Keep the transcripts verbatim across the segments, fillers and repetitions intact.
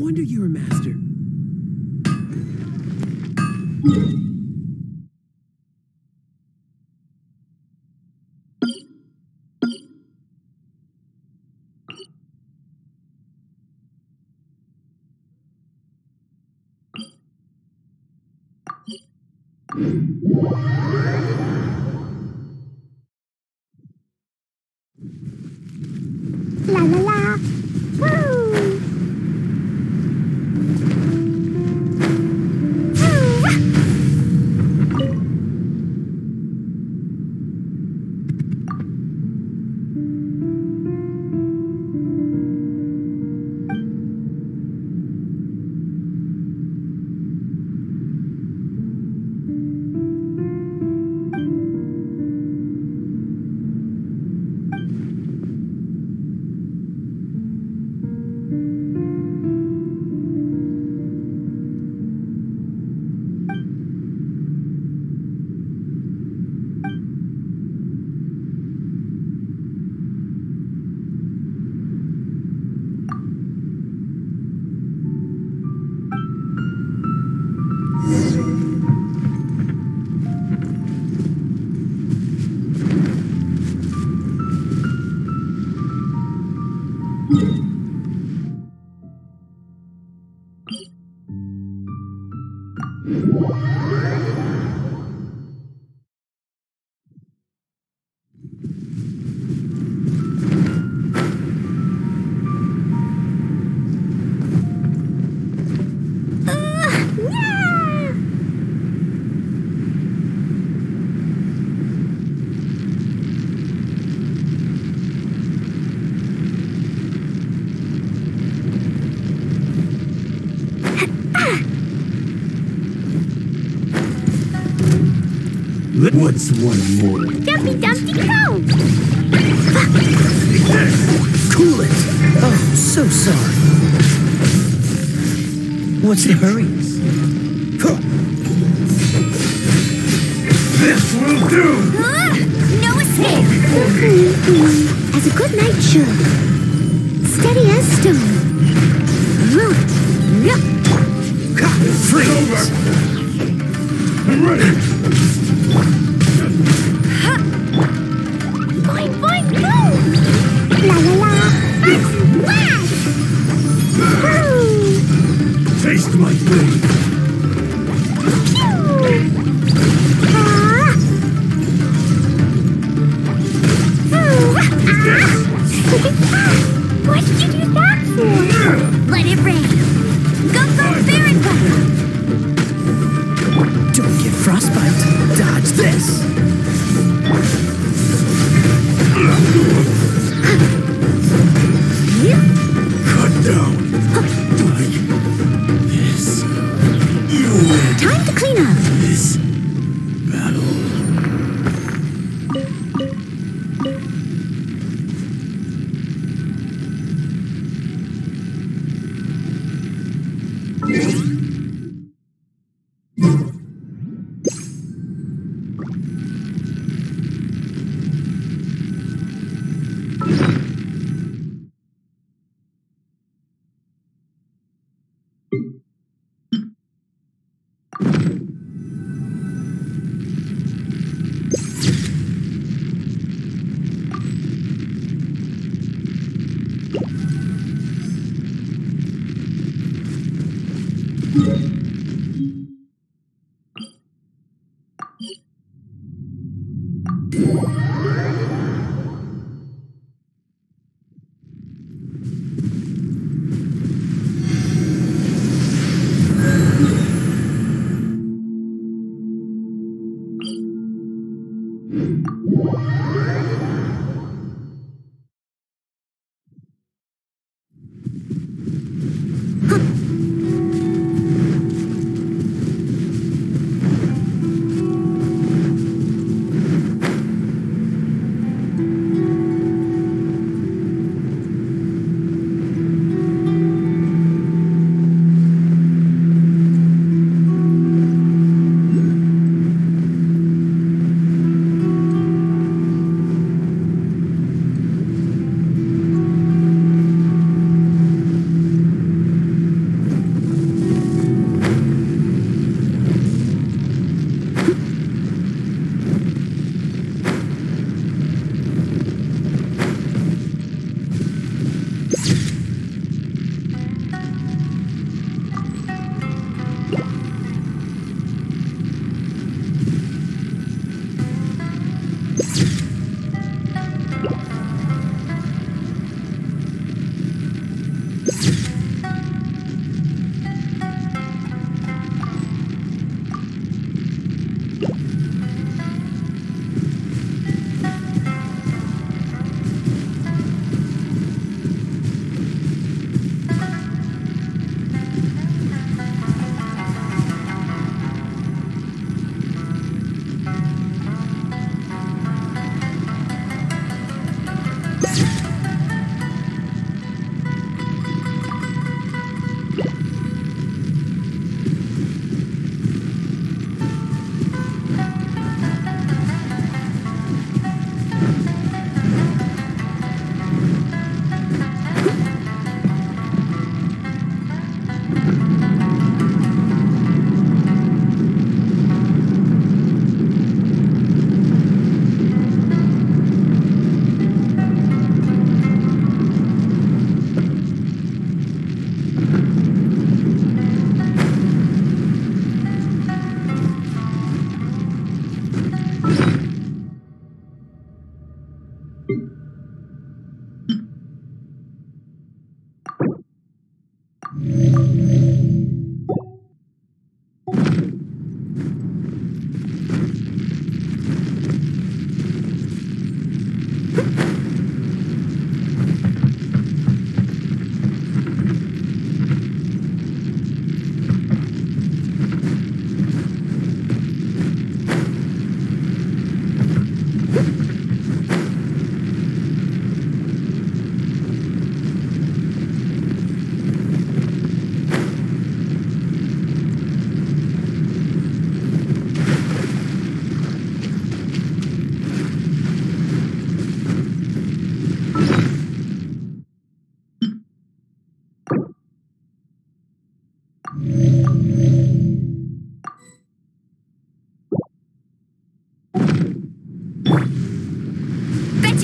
wonder you're a master. La la la. Woo! What's one more? Dumpy Dumpty go! Cool it! Oh, so sorry. What's the hurry? This will do! Uh, no escape! As a good knight should. Steady as stone. Freeze! I'm ready! Boing, boing, boom! La la la! Whack! Woo! Taste my blade! Ah! What did you do that for? Let it rain! Go, go, Baron! Don't get frostbite. Dodge this. Cut down. Like this. You win Time to clean up. this battle.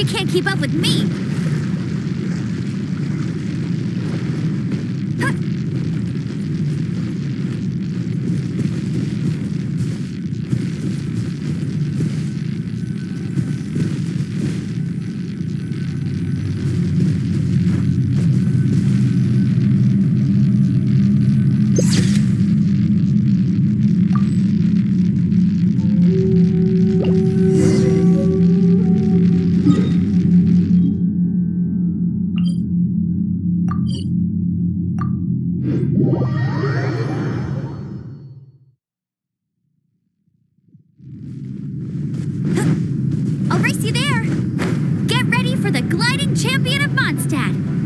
can't keep up with me. Huh. I'll race you there. Get ready for the gliding champion of Mondstadt.